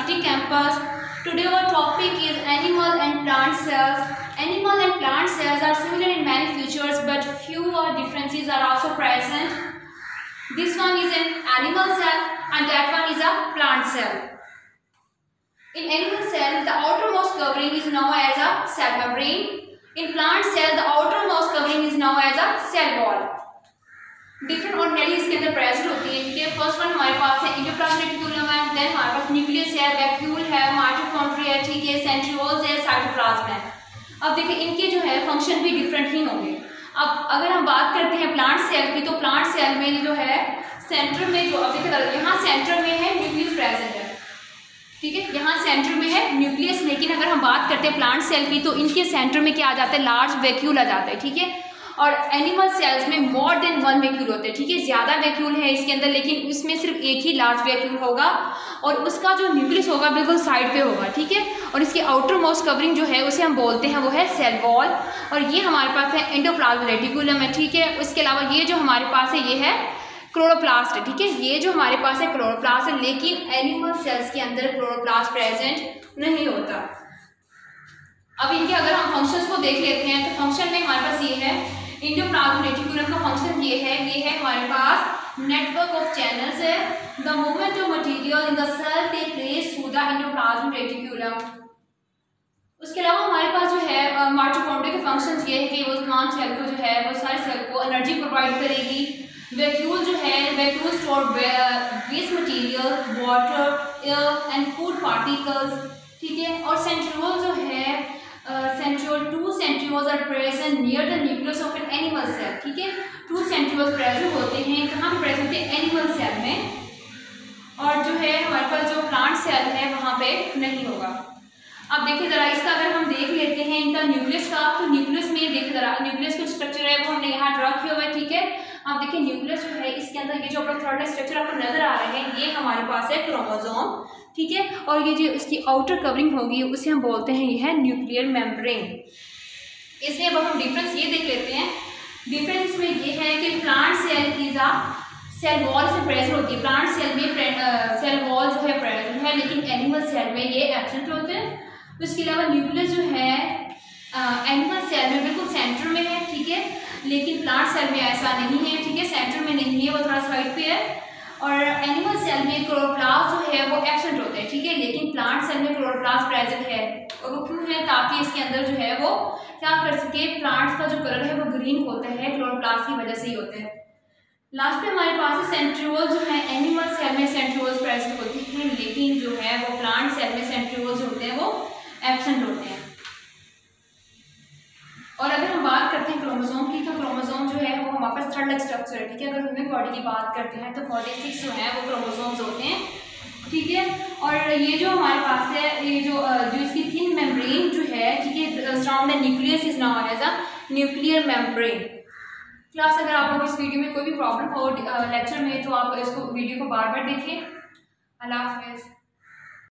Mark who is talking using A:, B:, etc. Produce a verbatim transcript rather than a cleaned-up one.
A: City campus. Today our topic is animal and plant cells. Animal and plant cells are similar in many features, but fewer differences are also present. This one is an animal cell and that one is a plant cell. In animal cell, the outermost covering is known as a cell membrane. In plant cell, the outermost covering is known as a cell wall. Different organelles इसके अंदर present होती है, ठीक है। First one हमारे पास है endoplasmic reticulum है, then हमारे पास न्यूक्लियस है, वैक्यूल है, माइटोकॉन्ड्रिया है, ठीक है, सेंट्रिओल्स है, साइटोप्लाज्म है। अब देखिए इनके जो है फंक्शन भी डिफरेंट ही होंगे। अब अगर हम बात करते हैं प्लांट सेल की, तो प्लांट सेल में जो है सेंटर में जो अब देखिए यहाँ सेंटर में है न्यूक्लियस प्रेजेंट है, ठीक है, यहाँ सेंटर में है न्यूक्लियस। लेकिन अगर हम बात करते हैं प्लांट सेल की, तो इनके सेंटर में क्या आ जाता है, लार्ज वैक्यूल आ जाता है, ठीक है। और एनिमल सेल्स में मोर देन वन वैक्यूल होते हैं, ठीक है, ज़्यादा वैक्यूल है इसके अंदर, लेकिन उसमें सिर्फ एक ही लार्ज वैक्यूल होगा और उसका जो न्यूक्लियस होगा बिल्कुल साइड पे होगा, ठीक है। और इसकी आउटर मोस्ट कवरिंग जो है उसे हम बोलते हैं वो है सेल वॉल। और ये हमारे पास है एंडोप्लाज्मिक रेटिकुलम है, ठीक है। उसके अलावा ये जो हमारे पास है ये है क्लोरोप्लास्ट है, ठीक है, ये जो हमारे पास है क्लोरोप्लास्ट है। लेकिन एनिमल सेल्स के अंदर क्लोरोप्लास्ट प्रेजेंट नहीं होता। अब इनके अगर हम फंक्शंस को देख लेते हैं, तो फंक्शन में हमारे पास ये है एंडोप्लाज्मिक रेटिकुलम का फंक्शन ये है, ये है हमारे पास नेटवर्क ऑफ चैनल्स है। The movement of material in the cell take place through the endoplasmic reticulum. उसके अलावा हमारे पास जो है माइटोकॉन्ड्रिया के फंक्शंस ये है कि वो तमाम सेल को जो है वो सारे सेल को एनर्जी प्रोवाइड करेगी। वैक्यूल जो है vacuole store waste material, water, air and food particles, ठीक है। और सेंट्रियोल जो है centriole two centrioles are present near the nucleus of an animal cell, ठीक है। टू सेंट्रियोल्स प्रेजेंट होते हैं, कहाँ पे प्रेजेंट होते हैं, एनिमल सेल में। और जो है हमारे पास जो प्लांट सेल है वहाँ पे नहीं होगा। अब देखिए ज़रा इसका अगर हम देख लेते हैं इनका न्यूक्लियस का, तो न्यूक्लियस में देखिए ज़रा न्यूक्लियस का स्ट्रक्चर है वो हमने यहाँ ड्रा किया हुआ है, ठीक है। आप देखिए न्यूक्लियस जो है इसके अंदर ये जो अपना थर्ड स्ट्रक्चर आपको नजर आ रहे हैं, ये हमारे पास है क्रोमोसोम, ठीक है। और ये जो इसकी आउटर कवरिंग होगी उसे हम बोलते हैं ये है न्यूक्लियर मेम्ब्रेन। इसलिए अब हम डिफरेंस ये देख लेते हैं। डिफरेंस इसमें ये है कि plant cell is a cell wall से प्रेजेंट होती है, प्लांट सेल में सेल वॉल जो है प्रेजेंट है, लेकिन एनिमल सेल में ये एब्सेंट होते हैं। उसके अलावा न्यूक्लियस जो है एनिमल सेल में बिल्कुल सेंटर में है, ठीक है, लेकिन प्लांट सेल में ऐसा नहीं है, ठीक है, सेंटर में नहीं है, वो थोड़ा साइड पे है। और एनिमल सेल में क्लोरोप्लास्ट जो है वो एब्सेंट होते हैं, ठीक है, लेकिन प्लांट सेल में क्लोरोप्लास्ट प्रेजेंट है। और वो क्यों है, ताकि इसके अंदर जो है वो क्या कर सके, प्लांट्स का जो कलर है वो ग्रीन होता है, क्लोरोप्लास्ट की वजह से ही होता है। लास्ट में हमारे पास सेंट्रियोल जो है एनिमल सेल में सेंट्रियोल्स प्रेजेंट होती हैं, लेकिन जो है वो प्लांट सेल में सेंट्रियोल्स होते हैं वो एब्सेंट होते हैं। और अगर हम बात करते हैं क्रोमोसोम की, तो क्रोमोसोम जो है वो हमारे पास थर्ड स्ट्रक्चर है, ठीक है। अगर ह्यूमन बॉडी की बात करते हैं तो फोर्टी सिक्स जो है वो क्रोमोसोम्स होते हैं, ठीक है। और ये जो हमारे पास है ये जो जो इसकी थिन मेम्ब्रेन जो है, ठीक है, surround the nucleus is known as a nuclear membrane. Class अगर आपको इस वीडियो में कोई भी प्रॉब्लम हो लेक्चर में, तो आप इसको वीडियो को बार बार देखें। अल्लाह हाफिज़।